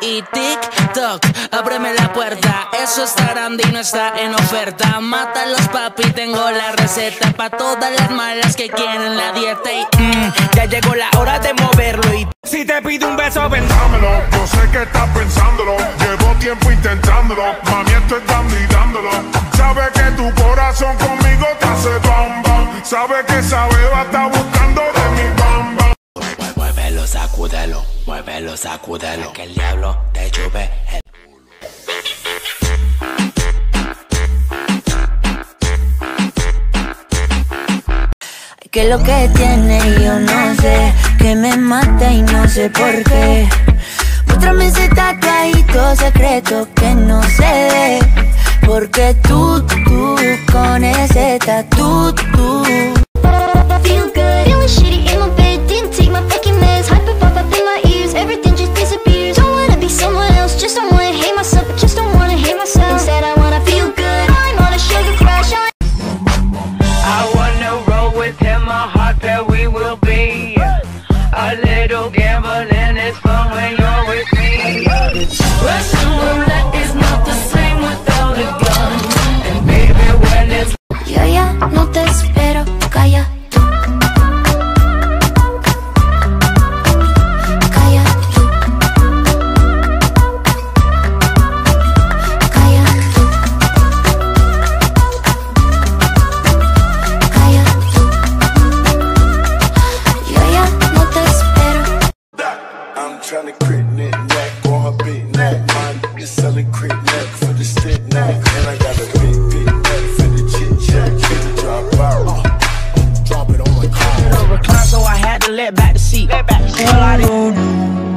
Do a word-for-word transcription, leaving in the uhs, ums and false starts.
y TikTok, ábreme la puerta, eso está grande y no está en oferta. Mátalos papi, tengo la receta pa' todas las malas que quieren la dieta. Y mm, ya llegó la hora de moverlo. Y si te pido un beso, ven, dámelo. Yo sé que estás pensándolo, llevo tiempo intentándolo. Mami, esto es dando y dándolo. Sabe que tu corazón conmigo te hace bam bam. Sabe que esa beba está buscando de mi bam bam. Muévelo, sacúdelo, muévelo, sacúdelo, que el diablo te chupe el... Que lo que tiene yo no sé, que me mata y no sé por qué. Muéstrame ese tatuajito secreto que no se ve, porque tú, tú, con ese tatu, tú. Feel good, feeling shitty in my bed. Didn't take my fucking meds. Hyper pop up in my ears. Everything just disappears. Don't wanna be someone else. Just don't wanna hate myself. But just don't wanna hate myself. Instead I wanna feel good. I'm on a sugar crash. I, I wanna roll with him. A hot pair we will be. A little gambling is fun when you're with me. Russian roulette is not the same without a gun. And baby when it's... Yo ya no te espero, calla tú. Calla tú. Calla tú. Calla tú. Yo ya no te espero. I'm tryna crit knit neck on her big neck. Mine is selling crit neck for the stick neck. And I got a big, big neck for the chit chat. Get the drop out. Drop it on my car. recline, so I had to let back the seat. Well, I didn't